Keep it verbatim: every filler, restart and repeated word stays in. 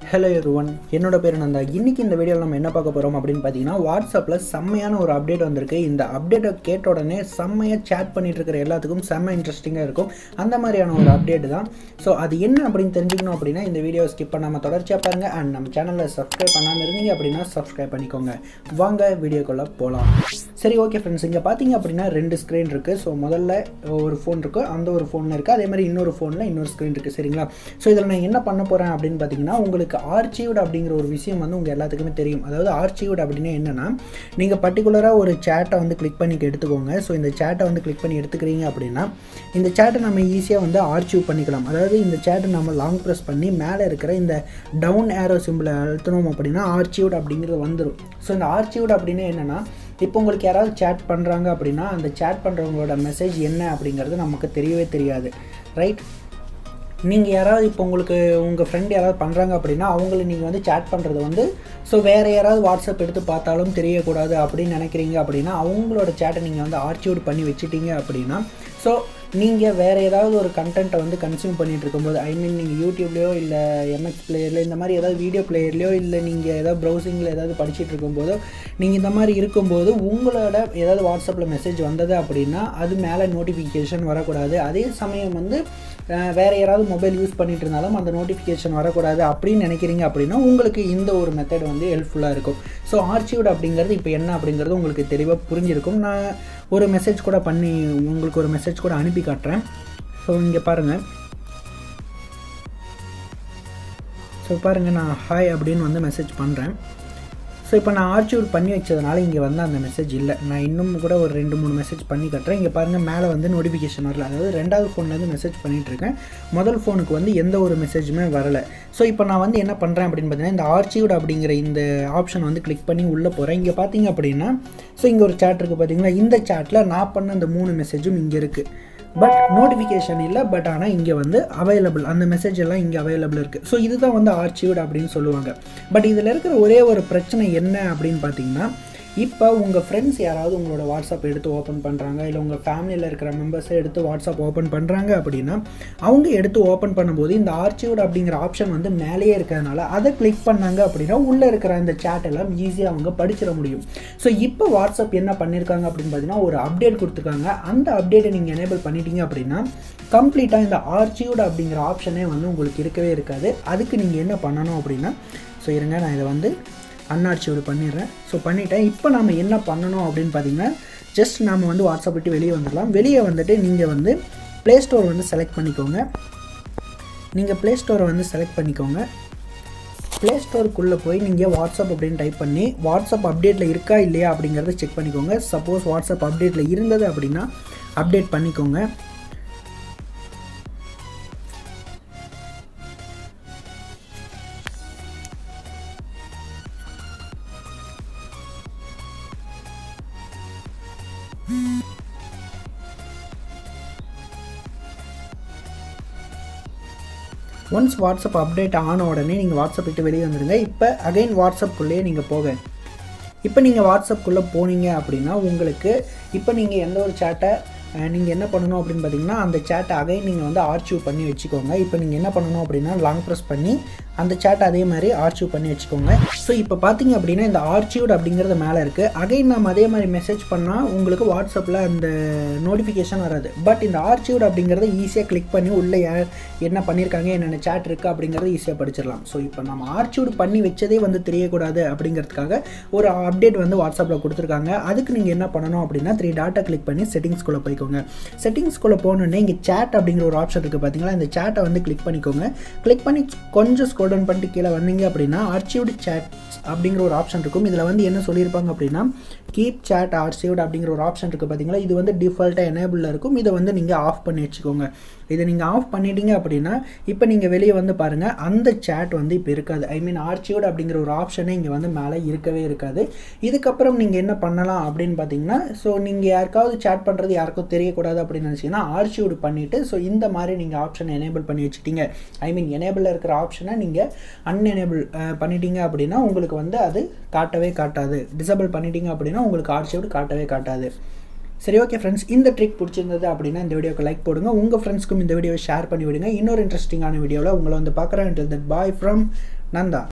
Hello everyone, என்னோட பேர் நந்தா. இன்னைக்கு இந்த வீடியோல நம்ம என்ன பார்க்க போறோம் அப்படினு பாத்தீங்கன்னா WhatsAppல செம்மையான ஒரு அப்டேட் வந்திருக்கு. இந்த அப்டேட்டை கேட்ட உடனே செம்மையா chat பண்ணிட்டு இருக்கிற எல்லாத்துக்கும் செம்ம இன்ட்ரஸ்டிங்கா இருக்கும். அந்த மாதிரியான ஒரு அப்டேட் தான். சோ அது என்ன அப்படினு தெரிஞ்சுக்கணும் அப்படினா இந்த வீடியோவை ஸ்கிப் பண்ணாம தொடர்ச்சியா பாருங்க. and நம்ம சேனலை subscribe பண்ணாம இருந்தீங்க அப்படினா subscribe பண்ணிக்கோங்க. வாங்க வீடியோக்குள்ள போலாம். சரி ஓகே फ्रेंड्स, இங்க பாத்தீங்க அப்படினா ரெண்டு ஸ்கிரீன் இருக்கு. சோ முதல்ல ஒரு ஃபோன் இருக்கு, அந்த ஒரு ஃபோன்ல இருக்கு. அதே மாதிரி இன்னொரு ஃபோன்ல இன்னொரு ஸ்கிரீன் இருக்கு. சரிங்களா? சோ இதல நான் என்ன பண்ண போறேன் அப்படினு பாத்தீங்கன்னா உங்களுக்கு archived அப்படிங்கற ஒரு விஷயம் வந்து உங்க எல்லாத்துக்குமே தெரியும். அதாவது archived அப்படினா என்னன்னா நீங்க பர்టిక్యులரா ஒரு chat-ஐ வந்து கிளிக் பண்ணி எடுத்துக்கோங்க. சோ இந்த chat-ஐ வந்து கிளிக் பண்ணி எடுத்துக்கிறீங்க அப்படினா இந்த chat-ஐ நம்ம ஈஸியா வந்து archive பண்ணிக்கலாம். அதாவது இந்த chat-ஐ நம்ம லாங் பிரஸ் பண்ணி மேலே இருக்கிற இந்த டவுன் arrow symbol-ஐ அழுத்தணும் அப்படினா archived அப்படிங்கிறது வந்துரும். சோ இந்த archived அப்படினா என்னன்னா இப்போ உங்களுக்கு யாராவது chat பண்றாங்க அப்படினா அந்த chat பண்றவங்களோட மெசேஜ் என்ன அப்படிங்கிறது நமக்கு தெரியவே தெரியாது. ரைட்? நீங்க யாராவது இப்போ உங்களுக்கு உங்க friend யாராவது பண்றாங்க அப்படினா அவங்கள நீங்க வந்து chat பண்றது வந்து சோ வேற யாராவது WhatsApp எடுத்து பார்த்தாலும் தெரிய கூடாது அப்படி நினைக்கிறீங்க அப்படினா அவங்களோட chat-ஐ நீங்க வந்து archived பண்ணி வெச்சிட்டீங்க அப்படினா சோ நீங்க வேற ஏதாவது ஒரு கண்டென்ட்டை வந்து கன்சியூம் பண்ணிட்டு இருக்கும்போது ஐ மீன் நீங்க YouTubeலயோ இல்ல M X Playerல இந்த மாதிரி ஏதாவது வீடியோ பிளேயர்லயோ இல்ல நீங்க ஏதாவது browsingல ஏதாவது படிச்சிட்டு இருக்கும்போது நீங்க இந்த மாதிரி இருக்கும்போது உங்களோட ஏதாவது WhatsAppல மெசேஜ் வந்தது அப்படினா அது மேலே நோட்டிஃபிகேஷன் வரக்கூடாது. அதே சமயம் வந்து வேற யாராவது மொபைல் யூஸ் பண்ணிட்டு இருந்தாலும் அந்த நோட்டிஃபிகேஷன் வரக்கூடாது அப்படின்னு நினைக்கிறீங்க அப்படினா உங்களுக்கு இந்த ஒரு மெத்தட் வந்து ஹெல்ப்ஃபுல்லா இருக்கும். சோ archived அப்படிங்கிறது இப்போ என்ன அப்படிங்கிறது உங்களுக்கு தெளிவா புரிஞ்சிருக்கும். நான் ஒரு மெசேஜ் கூட பண்ணி உங்களுக்கு ஒரு மெசேஜ் கூட அனுப்பி காட்றேன். சோ இங்க பாருங்க. சோ பாருங்க, நான் ஹாய் அப்படினு வந்து மெசேஜ் பண்றேன். சோ இப்போ நான் archived பண்ணி வச்சதனால இங்க வந்து அந்த மெசேஜ் இல்ல. நான் இன்னும் கூட ஒரு ரெண்டு மூணு மெசேஜ் பண்ணி காட்றேன். இங்க பாருங்க மேலே வந்து நோட்டிஃபிகேஷன் வரல. அதாவது ரெண்டாவது ஃபோன்ல இருந்து மெசேஜ் பண்ணிட்டு இருக்கேன். முதல் ஃபோனுக்கு வந்து எந்த ஒரு மெசேஜுமே வரல. சோ இப்போ நான் வந்து என்ன பண்றேன் அப்படினு பார்த்தீங்கன்னா இந்த archived அப்படிங்கற இந்த ஆப்ஷன் வந்து கிளிக் பண்ணி உள்ள போறேன். இங்க பாத்தீங்க அப்படினா சோ இங்க ஒரு chat இருக்கு பாத்தீங்களா? இந்த chatல நான் பண்ண அந்த மூணு மெசேஜும் இங்க இருக்கு. பட் நோட்டிஃபிகேஷன் இல்ல. பட் ஆனா இங்க வந்து அவைலபிள், அந்த மெசேஜ் எல்லாம் இங்க அவைலபிள் இருக்கு. சோ இதுதான் வந்து archived அப்படினு சொல்லுவாங்க. பட் இதுல இருக்கிற ஒரே ஒரு பிரச்சனை என்ன அப்படினு பாத்தீங்கன்னா இப்போ உங்க ஃப்ரெண்ட்ஸ் யாராவது உங்களோட WhatsApp எடுத்து ஓபன் பண்றாங்க இல்ல உங்க ஃபேமிலில இருக்கிற மெம்பர்ஸ் எடுத்து WhatsApp ஓபன் பண்றாங்க அப்படினா அவங்க எடுத்து ஓபன் பண்ணும்போது இந்த archived அப்படிங்கற ஆப்ஷன் வந்து மேலேயே இருக்கறனால அதை கிளிக் பண்ணாங்க அப்படினா உள்ள இருக்கிற அந்த chat எல்லாம் ஈஸியா அவங்க படிச்சிர முடியும். சோ இப்போ WhatsApp என்ன பண்ணிருக்காங்க அப்படினு பாத்தீங்கன்னா ஒரு அப்டேட் கொடுத்திருக்காங்க. அந்த அப்டேட்டை நீங்க எனேபிள் பண்ணிட்டீங்க அப்படினா கம்ப்ளீட்டா இந்த archived அப்படிங்கற ஆப்ஷனே வந்து உங்களுக்கு இருக்கவே இருக்காது. அதுக்கு நீங்க என்ன பண்ணனும் அப்படினா சோ இருங்க நான் இத வந்து unarchived பண்ணிடுறேன். ஸோ பண்ணிட்டேன். இப்போ நாம என்ன பண்ணணும் அப்படின்னு பார்த்தீங்கன்னா ஜஸ்ட் நாம வந்து வாட்ஸ்அப் விட்டு வெளியே வந்துடலாம். வெளியே வந்துட்டு நீங்கள் வந்து ப்ளே ஸ்டோர் வந்து செலக்ட் பண்ணிக்கோங்க. நீங்கள் ப்ளே ஸ்டோரை வந்து செலக்ட் பண்ணிக்கோங்க. ப்ளே ஸ்டோருக்குள்ளே போய் நீங்கள் வாட்ஸ்அப் அப்படின்னு டைப் பண்ணி வாட்ஸ்அப் அப்டேட்டில் இருக்கா இல்லையா அப்படிங்கிறத செக் பண்ணிக்கோங்க. சப்போஸ் வாட்ஸ்அப் அப்டேட்டில் இருந்தது அப்படின்னா அப்டேட் பண்ணிக்கோங்க. ஒன்ஸ் வாட்ஸ்அப் அப்டேட் ஆன உடனே நீங்கள் வாட்ஸ்அப் விட்டு வெளியே வந்துடுங்க. இப்போ அகைன் வாட்ஸ்அப்புக்குள்ளேயே நீங்கள் போக இப்போ நீங்கள் வாட்ஸ்அப்புக்குள்ளே போனீங்க அப்படின்னா உங்களுக்கு இப்போ நீங்கள் எந்த ஒரு சேட்டை நீங்கள் என்ன பண்ணணும் அப்படின்னு பார்த்தீங்கன்னா அந்த சேட்டை அகைன் நீங்கள் வந்து ஆர்ச்சிவ் பண்ணி வச்சுக்கோங்க. இப்போ நீங்கள் என்ன பண்ணணும் அப்படின்னா லாங் ப்ரெஸ் பண்ணி அந்த சேட்டை அதே மாதிரி ஆர்ச்சிவ் பண்ணி வச்சுக்கோங்க. ஸோ இப்போ பார்த்தீங்க அப்படின்னா இந்த ஆர்ச்சிவ்ட் அப்படிங்கிறது மேலே இருக்குது. அகைன் நம்ம அதே மாதிரி மெசேஜ் பண்ணால் உங்களுக்கு வாட்ஸ்அப்பில் அந்த நோட்டிஃபிகேஷன் வராது. பட் இந்த ஆர்ச்சிவ்ட் அப்படிங்கிறத ஈஸியாக கிளிக் பண்ணி உள்ளே யார் என்ன பண்ணியிருக்காங்க என்னென்ன சேட் இருக்குது அப்படிங்கிறத ஈஸியாக படிச்சிடலாம். ஸோ இப்போ நம்ம ஆர்ச்சிவ்ட் பண்ணி வச்சதே வந்து தெரியக்கூடாது அப்படிங்கிறதுக்காக ஒரு அப்டேட் வந்து வாட்ஸ்அப்பில் கொடுத்துருக்காங்க. அதுக்கு நீங்கள் என்ன பண்ணணும் அப்படின்னா த்ரீ டாட்டா கிளிக் பண்ணி செட்டிங்ஸ்குள்ளே போய்க்கோங்க. செட்டிங்ஸ்குள்ளே போகணுன்னே இங்கே சேட் அப்படிங்கிற ஒரு ஆப்ஷன் இருக்குது பார்த்தீங்களா? இந்த சேட்டை வந்து கிளிக் பண்ணிக்கோங்க. கிளிக் பண்ணி கொஞ்சம் ஸ்க்ரோல் டவுன் பண்ணிட்டு கீழே வந்தீங்க அப்படின்னா archived chats அப்படிங்கிற ஒரு ஆப்ஷன் இருக்கும். இதில் வந்து என்ன சொல்லியிருப்பாங்க அப்படின்னா கீப் chat archived அப்படிங்கிற ஒரு ஆப்ஷன் இருக்குது பார்த்தீங்களா? இது வந்து டிஃபால்ட்டாக எனேபிளில் இருக்கும். இதை வந்து நீங்கள் ஆஃப் பண்ணி வச்சுக்கோங்க. இதை நீங்கள் ஆஃப் பண்ணிட்டீங்க அப்படின்னா இப்போ நீங்கள் வெளியே வந்து பாருங்கள் அந்த சேட் வந்து இப்போ இருக்காது. ஐ மீன் archived அப்படிங்கிற ஒரு ஆப்ஷனே இங்கே வந்து மேலே இருக்கவே இருக்காது. இதுக்கப்புறம் நீங்கள் என்ன பண்ணலாம் அப்படின்னு பார்த்தீங்கன்னா ஸோ நீங்கள் யாருக்காவது சேட் பண்ணுறது யாருக்கும் தெரியக்கூடாது அப்படின்னு நினச்சிங்கன்னா archived பண்ணிவிட்டு ஸோ இந்த மாதிரி நீங்கள் ஆப்ஷன் எனேபிள் பண்ணி வச்சுட்டீங்க. ஐ மீன் எனேபிளில் இருக்கிற ஆப்ஷனை நீங்கள் அன்எனேபிள் பண்ணிட்டீங்க அப்படின்னா உங்களுக்கு வந்து அது காட்டவே காட்டாது. டிசேபிள் பண்ணிட்டீங்க அப்படின்னா உங்களுக்கு archived காட்டவே காட்டாது. சரி ஓகே फ्रेंड्स, இந்த ட்ரிக் பிடிச்சிருந்தது அப்படினா இந்த வீடியோக்கு லைக் போடுங்க. உங்க ஃப்ரெண்ட்ஸ்க்கும் இந்த வீடியோவை ஷேர் பண்ணி விடுங்க. இன்னொரு இன்ட்ரஸ்டிங்கான வீடியோல உங்களை வந்து பார்க்கறேன். until that bye from Nanda.